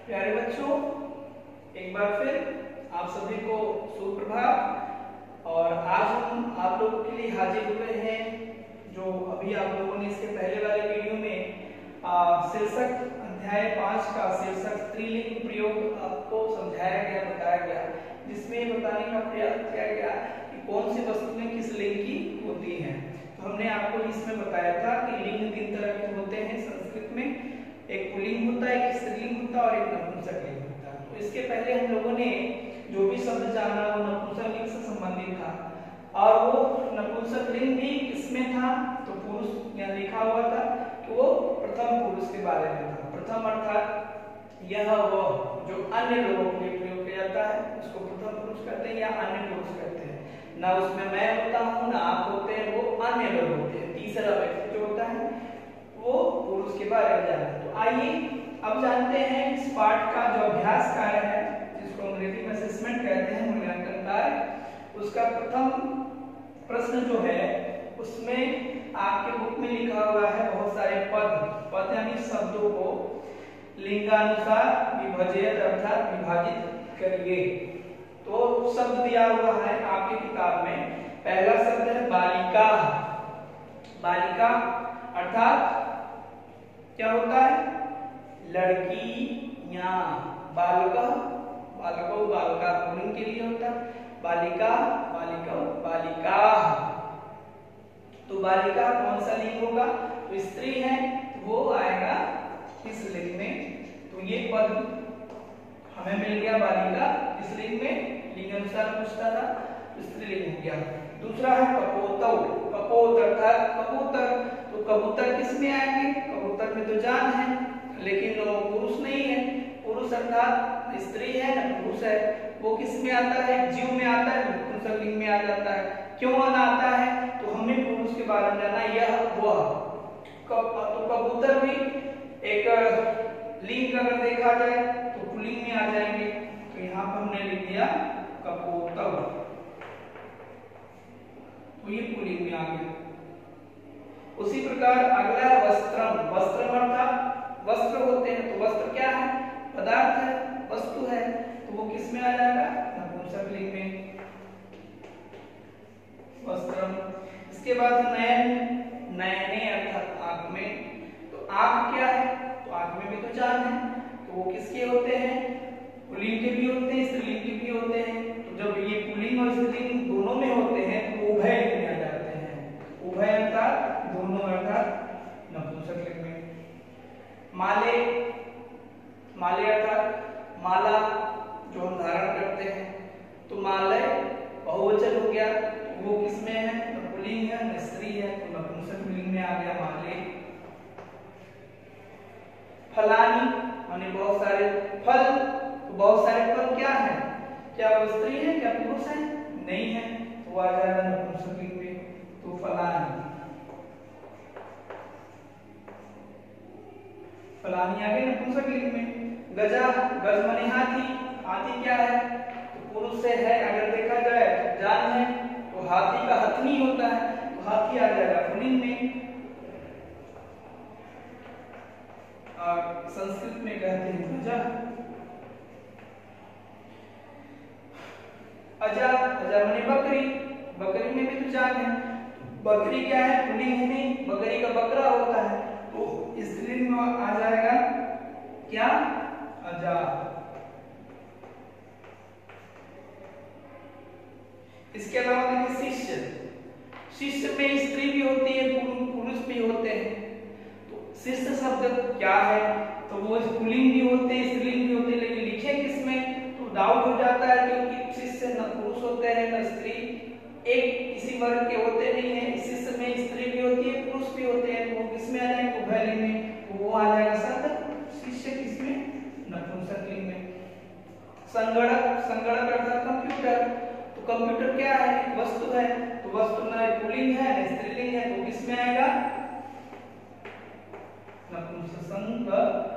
प्यारे बच्चों, एक बार फिर आप सभी को सुप्रभात। और आज हम आप लोगों के लिए हाजिर हुए हैं जो अभी आप लोगों ने इसके पहले वाले वीडियो में शीर्षक अध्याय 5 का शीर्षक स्त्रीलिंग प्रयोग आपको समझाया गया, बताया गया, जिसमें बताने का प्रयास किया गया कि कौन सी वस्तुएं किस लिंग की होती हैं। तो हमने आपको इसमें बताया था कि लिंग 3 तरह के होते हैं संस्कृत में, एक पुल्लिंग होता है, एक स्त्रीलिंग होता है और एक नपुंसक लिंग होता है। तो इसके पहले हम लोगों ने जो भी शब्द जाना वो नपुंसक लिंग से संबंधित था, और वो नपुंसक लिंग भी किसमें था, तो पुरुष यहाँ लिखा हुआ था कि वो प्रथम पुरुष के बारे में था। प्रथम अर्थात यह वो जो अन्य लोगों के लिए प्रयोग किया जाता है उसको प्रथम पुरुष कहते हैं या अन्य पुरुष कहते हैं। ना उसमें मैं होता हूँ ना आप होते हैं, वो अन्य लोग होते हैं। तीसरा व्यक्ति जो होता है वो पुरुष के बारे में जाना। तो आइए अब जानते हैं इस पाठ का जो अभ्यास कार्य है, जिसको अंग्रेजी में असेसमेंट कहते हैं, मूल्यांकन कार्य, उसका प्रथम प्रश्न जो है उसमें आपके बुक में लिखा हुआ है बहुत सारे पद यानी शब्दों को लिंगानुसार विभजित अर्थात विभाजित करिए। तो शब्द दिया हुआ है आपके किताब में। पहला शब्द है बालिका। बालिका अर्थात क्या होता है, लड़कियां। बालका बालको बालका पुल्लिंग के लिए होता है, बालिका बालिका बालिका। तो बालिका कौन सा लिंग होगा, तो स्त्री है तो वो आएगा किस लिंग में। तो ये पद हमें मिल गया, बालिका किस लिंग में, लिंग अनुसार पूछता था तो स्त्रीलिंग हो गया। दूसरा है कपोतौ। कपोत अर्थात कबूतर। तो कबूतर किस में आएंगे, कबूतर में तो जान है लेकिन वो पुरुष नहीं है। पुरुष अर्थात स्त्री है ना पुरुष है, वो किस में आता है, जीव में आता है, नपुंसक लिंग में आ जाता है। क्यों आना आता है, तो हमें पुरुष के बारे में जाना, यह वह। तो कबूतर भी एक लिंग अगर देखा जाए तो पुल्लिंग में आ जाएंगे। तो यहाँ पर हमने लिख दिया कपोतौ, तो ये पुल्लिंग में आ गया। उसी प्रकार अगला है वस्त्रम। वस्त्रम अर्थात वस्त्र होते हैं। तो वस्त्र क्या है, पदार्थ है, वस्तु है, तो वो किस में आ जाएगा, नपुंसक लिंग में, वस्त्रम। इसके बाद नयन। नयने अर्थात आंख में। तो आंख क्या है, तो आंख में भी तो जान है, तो वो किसके होते हैं, पुल्लिंग के भी होते हैं, स्त्रीलिंग के भी होते हैं। तो जब ये पुल्लिंग और स्त्रीलिंग दोनों में होते हैं तो उभय लिंग में आ जाते हैं। उभय अर्थात दोनों अर्थात नपुंसक लिंग में। माले। माले अर्थात माला जो हम धारण करते हैं, तो मालय बहुवचन हो गया, तो वो किसमें है, तो पुल्लिंग है न स्त्री है, तो नपुंसक लिंग में आ गया माले। फलानी माने बहुत सारे फल। तो बहुत सारे फल क्या है, क्या वो स्त्री है, क्या पुरुष है, नहीं है, तो वो आ जाएगा नपुंसक लिंग में। तो फलानी, फलानी आ गई नपुंसक लिंग में। गजा। गज माने हाथी। हाथी क्या है, तो पुरुष से है अगर देखा जाए तो जान है, तो हाथी का हथनी होता है, तो हाथी आ जाएगा पुल्लिंग में। संस्कृत में कहते हैं गजा। अजा। अजा माने बकरी। बकरी में भी तो जान है, बकरी क्या है, पुल्लिंग है नहीं, बकरी का बकरा होता है, तो स्त्रीलिंग में आ जाएगा क्या, अजा। इसके अलावा देखिए शिष्य। शिष्य में स्त्री भी होती है, पुरुष भी होते हैं। तो शिष्य शब्द क्या है, तो वो पुल्लिंग भी होते हैं, स्त्रीलिंग भी होते हैं, लेकिन लिखे किसमें, तो डाउट हो जाता है क्योंकि शिष्य न पुरुष होते हैं न स्त्री, एक किसी वर्ग के होते नहीं है। शिष्य में स्त्री भी होती है, पुरुष भी होते हैं, तो वो किसमें आ जाएंगे, उभय लिंग में। तो वो आ जाएगा शब्द शिष्य किसमें, नपुंसक लिंग में। संगणक। संगणक अर्थात कंप्यूटर। तो कंप्यूटर क्या है, वस्तु है, तो वस्तु न पुल्लिंग है न स्त्रीलिंग है, तो किसमें आएगा, नपुंसक संगणक।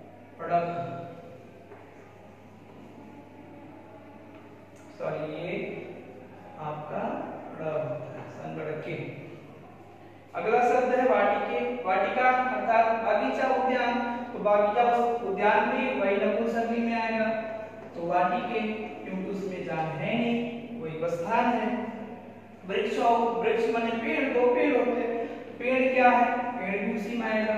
सॉरी ये आपका संगणक के। अगला शब्द है वाटिके। वाटिका अर्थात बागीचा, उद्यान। तो बागीचा उद्यान भी वही नपुंसक वाटिके, क्योंकि उसमें जान है नहीं, वो एक स्थान है। वृक्ष माने पेड़, दो पेड़ होते हैं, पेड़ क्या है, पेड़ भी उसी में आएगा।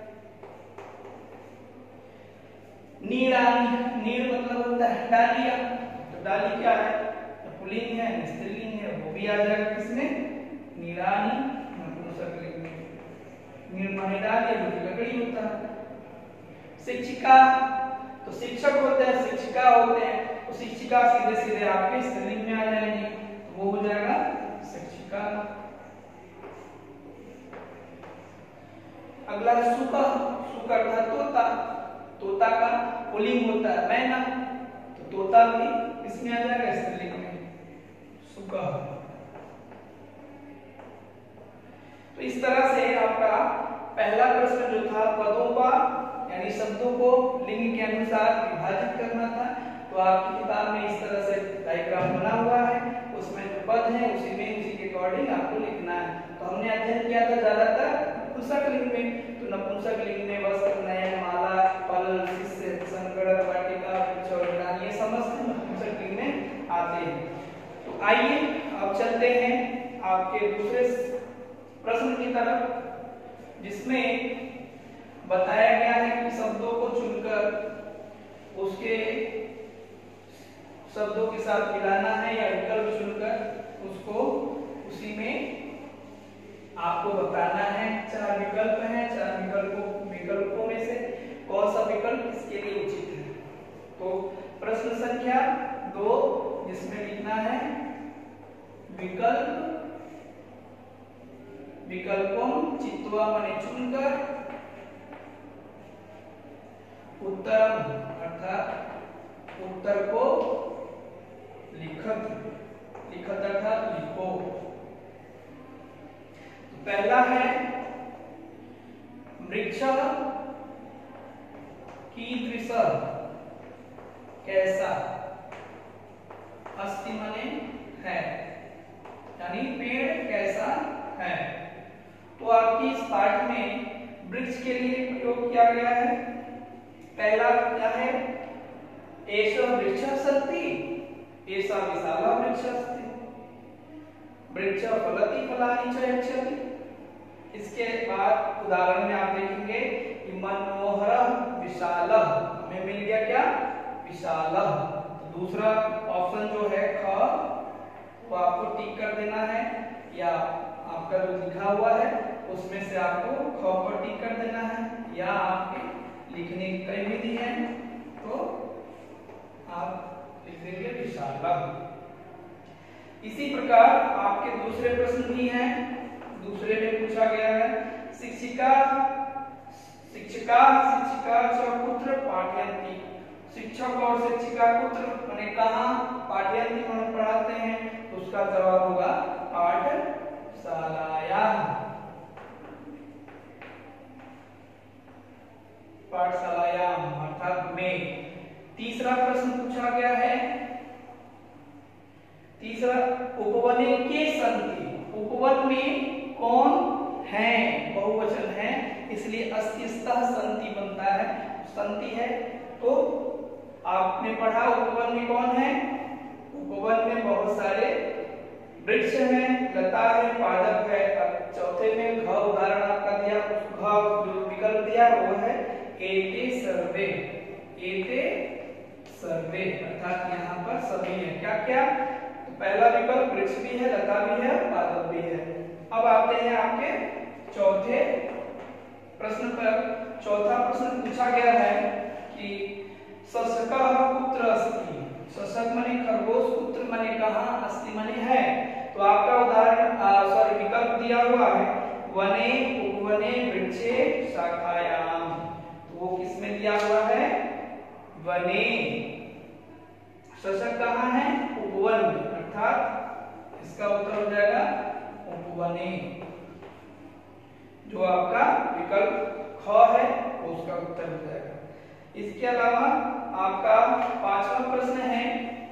नीड़ानी, नीड़ मतलब होता है डालिया, तो डाली क्या है, पुल्लिंग है, स्त्रीलिंग है, वो भी आ जाएगा किसमें, नीड़ानी नपुंसकलिंग में। नीड़ माने डालिया, जो कि लकड़ी होता है। शिक्षिका, तो शिक्षक होते हैं, शिक्षिका होते हैं, तो शिक्षिका सीधे सीधे आपके स्त्रीलिंग में आ जाएंगे, तो वो हो जाएगा शिक्षिका। अगला है सुका, सुका का तोता, तोता का पुल्लिंग होता है मैना, तो तोता भी इसमें आ जाएगा स्त्रीलिंग में, सुका। तो इस तरह से आपका पहला प्रश्न जो था पदों का यानी शब्दों को लिंग के अनुसार विभाजित करना था, तो आपकी किताब में इस तरह से डायग्राम बना हुआ है, उसमें जो पद है उसी के अकॉर्डिंग आपको लिखना है। तो हमने अध्ययन किया था ज्यादातर नपुंसक लिंग में, तो नपुंसक लिंग में वस्त्र, नयन, माला, फल, शिष्य, संगणक, वाटिका, वृक्ष और नीड़ानी, ये समस्त नपुंसक लिंग में आते हैं। तो आइए अब चलते हैं आपके दूसरे प्रश्न की तरफ, जिसमें बताया गया है कि शब्दों को चुनकर उसके शब्दों के साथ मिलाना है या विकल्प चुनकर उसको उसी में आपको बताना है। 4 विकल्प हैं, 4 विकल्पों में से कौन सा विकल्प इसके लिए उचित है। तो प्रश्न संख्या 2, जिसमें लिखना है विकल्पों चित्वा माने चुनकर, उत्तर अर्थात उत्तर को लिखत अर्थात लिखो। तो पहला है वृक्ष कीदृश, कैसा, अस्ति माने है, यानी पेड़ कैसा है। तो आपकी इस पाठ में वृक्ष के लिए प्रयोग किया गया है। पहला क्या है, एष वृक्षः सन्ति, एषा विशाला वृक्षः अस्ति, वृक्ष फलति फलानि च यच्छति। इसके बाद उदाहरण में आप देखेंगे कि मनोहरः विशालः, हमें मिल गया क्या, विशालः। तो दूसरा ऑप्शन जो है ख, वो आपको टिक कर देना है, या आपका जो लिखा हुआ है उसमें से आपको ख पर टिक कर देना है, या आपके लिखने की कई विधि है, तो आप लिख देंगे विशाला। इसी प्रकार आपके दूसरे प्रश्न भी हैं। दूसरे में पूछा गया है शिक्षिका च कुत्र पाठयन्ति, शिक्षक और शिक्षिका कुत्र माने कहाँ, पाठयन्ति माने पढ़ाते हैं, तो उसका जवाब होगा पाठशालायां, पाठशालायां अर्थात में। तीसरा प्रश्न पूछा गया है, तीसरा उपवने के सन्ति, उपवन में कौन है, बहुवचन है, इसलिए अस्तिस्तः सन्ति बनता है, सन्ति है। तो आपने पढ़ा उपवन में कौन है, उपवन में बहुत सारे वृक्ष हैं, लता है, पादप है। अब चौथे में घ उदाहरण आपका दिया, घ जो विकल्प दिया वो है एते सर्वे, एते सर्वे अर्थात यहाँ पर सभी है। क्या क्या, तो पहला विकल्प वृक्ष भी है, लता भी है, पादप भी है। अब आते हैं आपके चौथे प्रश्न पर। चौथा प्रश्न पूछा गया है कि शशकः कुत्र अस्ति, शशक माने खरगोश, कुत्र माने कहाँ, अस्ति माने है। तो आपका उदाहरण विकल्प दिया हुआ है वने, उपवने, वृक्षे, शाखायां, तो वो किसमें दिया हुआ है, वने। शशक कहाँ है, उपवन में, अर्थात इसका उत्तर हो जाएगा उपवने। जो आपका विकल्प ख है वो उसका उत्तर हो जाएगा। इसके अलावा आपका पांचवा प्रश्न है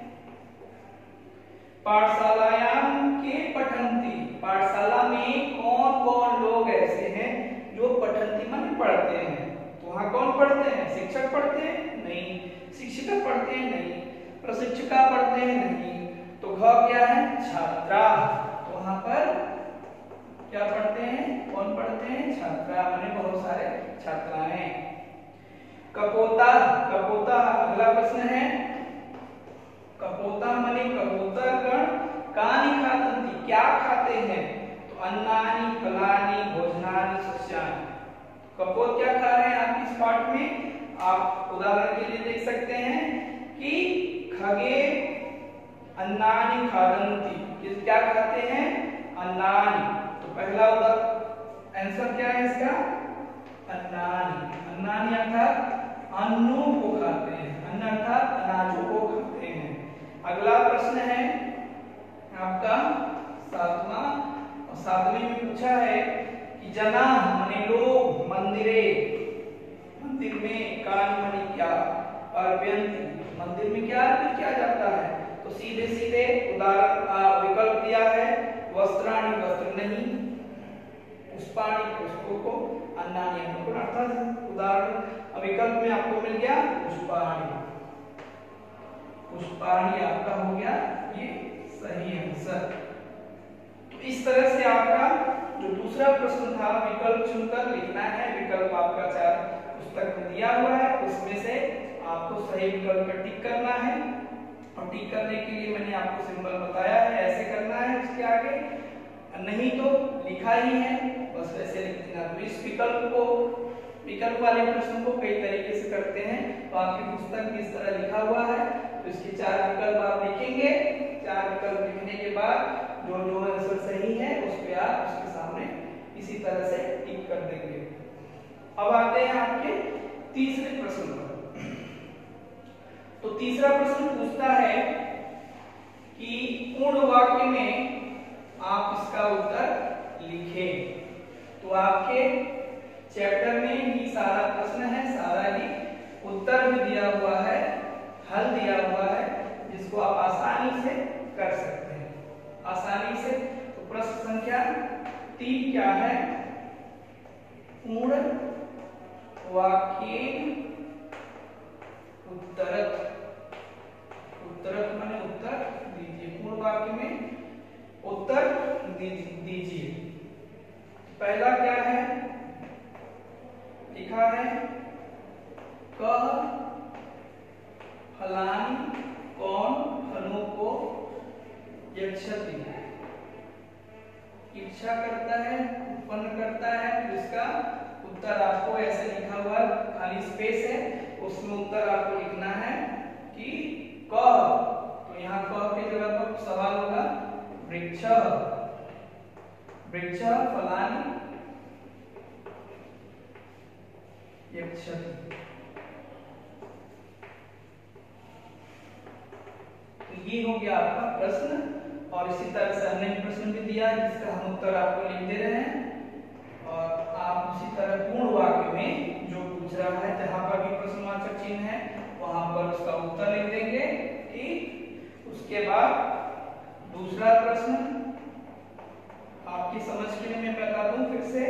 पाठशालायां के पठन्ति, पाठशाला में कौन कौन लोग ऐसे हैं जो पठन्ति माने पढ़ते हैं। तो वहां कौन पढ़ते हैं, शिक्षक पढ़ते हैं नहीं, शिक्षिका पढ़ते हैं नहीं, प्रशिक्षिका पढ़ते हैं नहीं। तो घ क्या है? छात्रा। तो वहां पर क्या पढ़ते हैं? कौन पढ़ते हैं? छात्रा, माने बहुत सारे छात्राएं। कपोता, कपोता अगला प्रश्न है। कपोता माने कबूतर गण कानि खातंति, क्या खाते हैं? तो अन्नानि फलानि भोजनानि सस्यानि। कपोत क्या खा रहे हैं आपकी इस पाठ में? आप उदाहरण के लिए देख सकते हैं कि खगे अन्नानि खादन्ति, किस क्या खाते हैं? अन्नानि। तो पहला आंसर क्या है इसका? अन्नानि। अन्नानि अर्थात अन्नों को खाते हैं, अन्न अर्थात अनाजों को खाते हैं। अगला प्रश्न है आपका 7वां, और 7वें में पूछा है कि जना माने लोग मंदिरे, मंदिर में कान माने क्या, अर्पयन्ति मंदिर में क्या अर्पित किया जाता है? तो सीधे सीधे उदाहरण विकल्प दिया है, वस्त्राणि वस्त्र नहीं, पुष्पाणि पुष्पों को, अन्नानि अन्नों को। अर्थात उदाहरण विकल्प में आपको मिल गया पुष्पाणि, पुष्पाणि आपका हो गया ये सही आंसर। तो इस तरह से आपका जो दूसरा प्रश्न था विकल्प चुनकर लिखना है। विकल्प आपका 4 पुस्तक में दिया हुआ है, उसमें से आपको सही विकल्प पर टिक करना है। और टिक करने के लिए मैंने आपको सिंबल बताया है, ऐसे करना है उसके आगे, नहीं तो लिखा ही है बस वैसे लिख देना। तो इस विकल्प को, विकल्प वाले प्रश्न को कई तरीके से करते हैं। तो आपकी पुस्तक में इस तरह लिखा हुआ है, तो इसके 4 विकल्प आप लिखेंगे। 4 विकल्प लिखने के बाद जो जो आंसर सही है उस पे आप उसके सामने इसी तरह से टिक कर देंगे। अब आते हैं आपके तीसरे प्रश्न पर। तो तीसरा प्रश्न पूछता है कि पूर्ण वाक्य में आप इसका उत्तर लिखें। तो आपके चैप्टर में ही सारा प्रश्न है, सारा ही उत्तर भी दिया हुआ है, हल दिया हुआ है, जिसको आप आसानी से कर सकते हैं, आसानी से। तो प्रश्न संख्या 3 क्या है? पूर्ण वाक्येन उत्तरत, उत्तरत माने उत्तर दीजिए, पूर्ण वाक्य में उत्तर दीजिए। पहला क्या है? लिखा है कह फलानी कौन फलों को यक्षति, इच्छा करता है, उत्पन्न करता है। तो इसका उत्तर आपको ऐसे लिखा हुआ खाली स्पेस है, उसमें उत्तर आपको लिखना है कि कह। तो यहाँ कह की जगह पर सवाल होगा वृक्ष, वृक्ष फलानी यक्षति। तो ये हो गया आपका प्रश्न। और इसी तरह से हमने प्रश्न भी दिया जिसका हम उत्तर आपको लिख दे रहे हैं। और आप उसी तरह पूर्ण वाक्य में जो पूछ रहा है, जहां पर भी प्रश्नवाचक चिन्ह है वहां पर उसका उत्तर लिख देंगे। ठीक, उसके बाद दूसरा प्रश्न आपकी समझ के लिए मैं बता दूं फिर से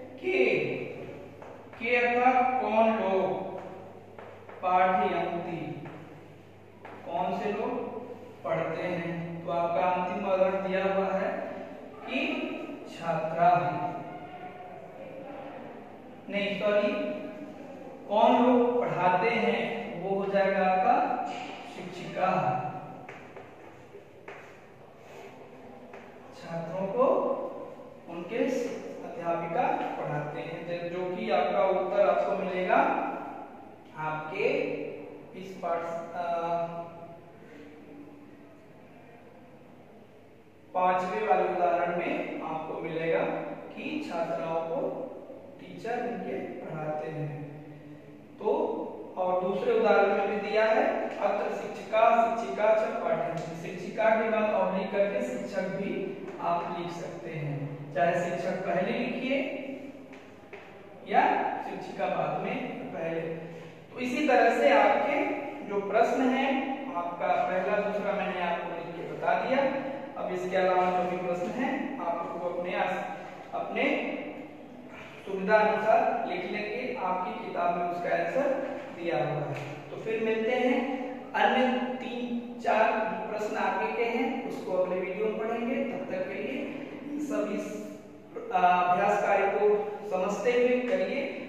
के अर्थात कौन लोग, पाठयन्ति कौन से लोग पढ़ते हैं। तो आपका अंतिम उदाहरण दिया हुआ है कि छात्रा, नहीं सॉरी, कौन लोग पढ़ाते हैं, वो हो जाएगा आपका शिक्षिका। छात्रों को उनके अध्यापिका पढ़ाते हैं, जो कि आपका उत्तर आपको मिलेगा आपके इस पाठ 5वें वाले उदाहरण में आपको मिलेगा कि छात्राओं को टीचर उनके पढ़ाते हैं। तो और दूसरे उदाहरण में भी दिया है अत्र शिक्षिका शिक्षिका च पाठयन्ति, शिक्षिका के बाद और नहीं करके शिक्षक भी आप लिख सकते हैं, चाहे शिक्षक पहले लिखिए या शिक्षिका बाद में पहले। तो इसी तरह से आपके जो प्रश्न है आपका पहला दूसरा मैंने आपको लिख के बता दिया। अब इसके अलावा जो भी प्रश्न है आपको अपने सुविधा अनुसार लिख लेंगे, आपकी किताब में उसका आंसर दिया हुआ है। तो फिर मिलते हैं अन्य 3 वीडियो में पढ़ेंगे। तब तक के लिए सभी अभ्यास कार्य को समझते हुए करिए।